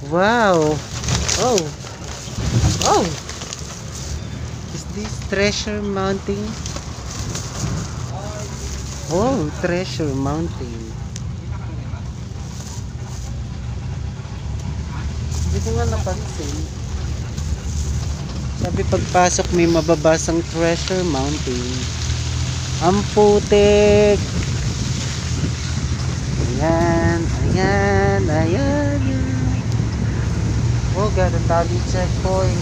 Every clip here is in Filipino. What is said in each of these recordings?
Wow. Oh. Oh. Is this Treasure Mountain? Oh, Treasure Mountain. Hindi ko nga napansin. Sabi pagpasok may mababasang Treasure Mountain. Ang putik. Ayan, ayan, ayan, ayan. Oh, got a tally checkpoint.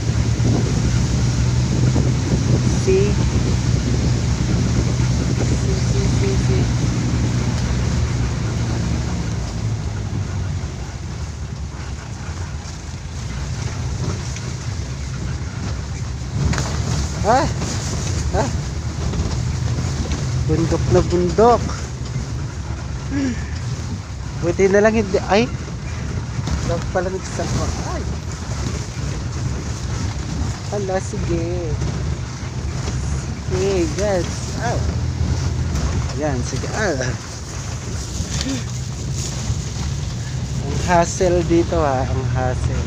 See? See. Ah! Ah! Bundok na bundok. Buti na lang hindi. Ay! Dapat pala nagsama. Ay! Hala, sige. Sige, guys. Ah! Ayan, sige. Ah! Ang hassle dito ha. Ang hassle.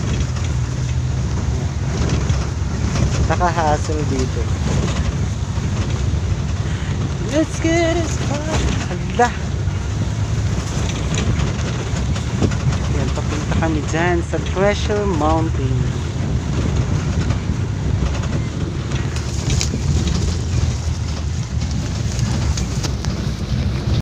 Naka-hassle dito. Let's get it started. Hala! Yan, papunta kami dyan sa Treasure Mountain.